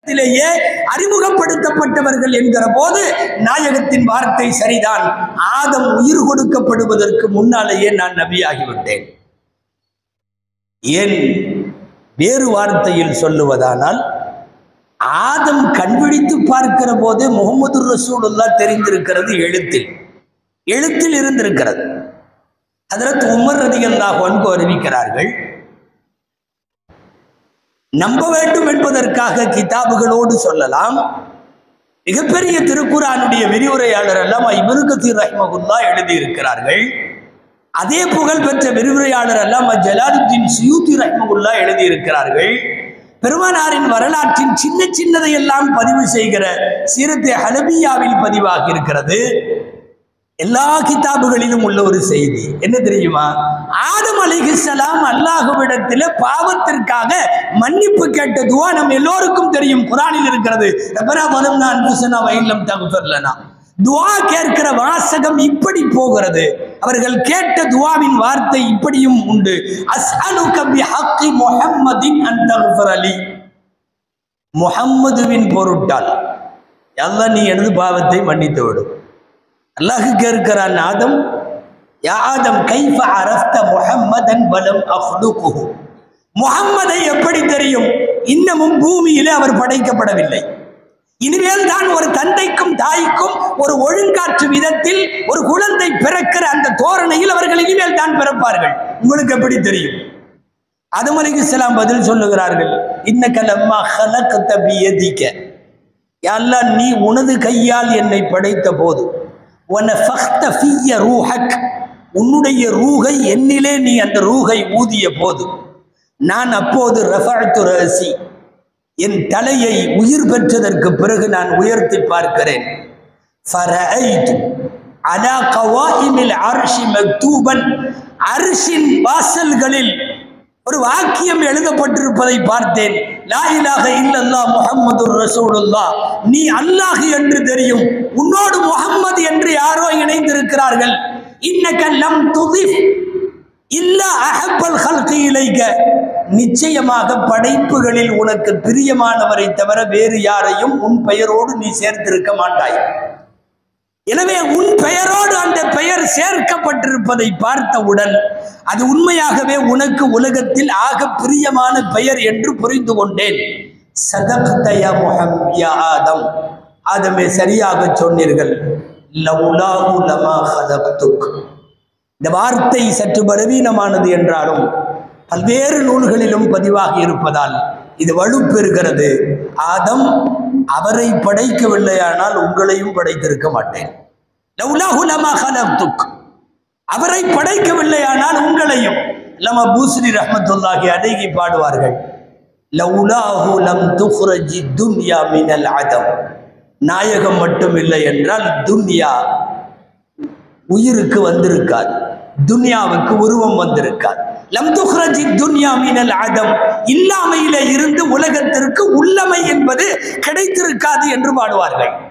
ிலேயே அறிமுகப்படுத்தப்பட்டவர்கள் என்கிற போது நாயகத்தின் வார்த்தை சரிதான். ஆதம் உயிர் கொடுக்கப்படுவதற்கு முன்னாலேயே நான் நபியாகிவிட்டேன். ஏன் வேறு வார்த்தையில் சொல்லுவதானால், ஆதம் கண்விழித்து பார்க்கிற போது முஹம்மது ரசூலுல்லாஹ் தெரிந்திருக்கிறது, எழுத்தில் இருந்திருக்கிறது. ஹஜ்ரத் உமர் ரலியல்லாஹு அன்ஹு அறிவிக்கிறார்கள், நம்ப வேண்டும் என்பதற்காக கிதாபுகளோடு சொல்லலாம். மிகப்பெரிய திருக்குர்ஆனுடைய விரிவுரையாளர் அல்லாமா இப்னு கஸீர் ரஹ்மத்துல்லாஹி எழுதியிருக்கிறார்கள். அதே புகழ்பெற்ற விரிவுரையாளர் அல்லாமா ஜலாலுத்தீன் சுயூத்தி ரஹ்மத்துல்லாஹி எழுதியிருக்கிறார்கள். பெருமானாரின் வரலாற்றின் சின்னதையெல்லாம் பதிவு செய்கிற சீரத்தே ஹலபியாவில் பதிவாகி இருக்கிறது. எல்லா கிதாபுகளிலும் உள்ள ஒரு செய்தி என்ன தெரியுமா? ஆதம் அலைஹிஸ்ஸலாம் அல்லாஹ்விடத்தில் பாவத்திற்காக மன்னிப்பு கேட்ட துஆ நம்ம எல்லோருக்கும் தெரியும், குர்ஆனில் இருக்கிறது. ரப்பனா வலம்னா அன்ஃபுஸனா வ இல்லம் தக்ஃபிர் லனா. துஆ கேட்கிற வாசகம் இப்படி போகிறது. அவர்கள் கேட்ட துஆவின் வார்த்தை இப்படியும் உண்டு, அஸ்அலுக பிஹக்கி முஹம்மதின் அன் தக்ஃபிர் லி. முஹம்மதுவின் பொருட்டால் அல்லாஹ் நீ எனது பாவத்தை மன்னித்து விடு. அல்லாஹ் கேட்கிறான், ஆதம், யா ஆதம் கைஃப அரஃப்த முஹம்மதன் வலம் அஹ்லுகுஹு. முஹம்மதை எப்படி தெரியும்? இன்னமும் பூமியிலே அவர் படைக்கப்படவில்லை. இனிமேல் தான் ஒரு தந்தைக்கும் தாய்க்கும் ஒரு ஒழுங்காற்று விதத்தில் ஒரு குழந்தை பிறக்கிற அந்த தோரணையில் அவர்கள் இனிமேல் தான் பிறப்பார்கள். உங்களுக்கு எப்படி தெரியும்? ஆதம் அலைஹிஸ்ஸலாம் பதில் சொல்லுகிறார்கள், இன்னக லம்மா ஹலக்த பியதிக, யா அல்லாஹ் நீ உனது கையால் என்னை படைத்த போது, உன்னுடைய ரூஹை என்னிலே நீ அந்த ரூஹை ஊதிய போது, நான் அப்போது ரஃபஅத்து ரஸி, என் தலையை உயிர் பெற்றதற்கு பிறகு நான் உயர்த்தி பார்க்கிறேன். ஃபரஐது அலா கவாயிமில் அர்ஷி மக்தூபன், அர்ஷின் வாசல்களில் ஒரு வாக்கியம் எழுதப்பட்டிருப்பதை பார்த்தேன். லா இலாஹ இல்லல்லாஹ் முஹம்மதுர் ரசூலுல்லாஹ். நீ அல்லாஹ் என்று தெரியும், உன்னோடு முஹம்மது என்று யாரோ இணைந்திருக்கிறார்கள். இன்னக லம் துதிஃப் இல்லா அஹப்பல் ஹல்கி இலைக. நிச்சயமாக படைப்புகளில் உனக்கு பிரியமானவரை தவிர வேறு யாரையும் உன் பெயரோடு நீ சேர்த்திருக்க மாட்டாய். எனவே உன் பெயரோடு அந்த பெயர் சேர்க்கப்பட்டிருப்பதை பார்த்தவுடன் அது உண்மையாகவே உனக்கு உலகத்தில் ஆக பிரியமான பெயர் என்று புரிந்து கொண்டேன். சதக்த யா முஹம்மத் யா ஆதம், ஆதமே சரியாக சொன்னீர்கள். லவ்லாஹு லமா ஹலக்துக். இந்த வார்த்தை சற்று பலவீனமானது என்றாலும் பல்வேறு நூல்களிலும் பதிவாகி இருப்பதால் இது வலுப்பெறுகிறது. ஆதம், அவரை படைக்கவில்லையானால் உங்களையும் படைத்திருக்க மாட்டேன். லவ்லாஹு லமா ஹலக்துக், அவரை படைக்கவில்லையானால் உங்களையும். லமா பூஸ்ரி ரஹ்மத்துல்லாஹி அலைஹி பாடுவார்கள், லவ்லாஹு லம் துக்ரஜி துன்யா மினல் அதம். நாயகம் மட்டும் இல்லை என்றால் துன்யா உயிருக்கு வந்திருக்காது, துன்யாவுக்கு உருவம் வந்திருக்காது. லம் துக்ரஜி துன்யா மினல் அதம், இல்லாமையிலே இருந்து உலகத்திற்கு உள்ளமை என்பது கிடைத்திருக்காது என்று பாடுவார்கள்.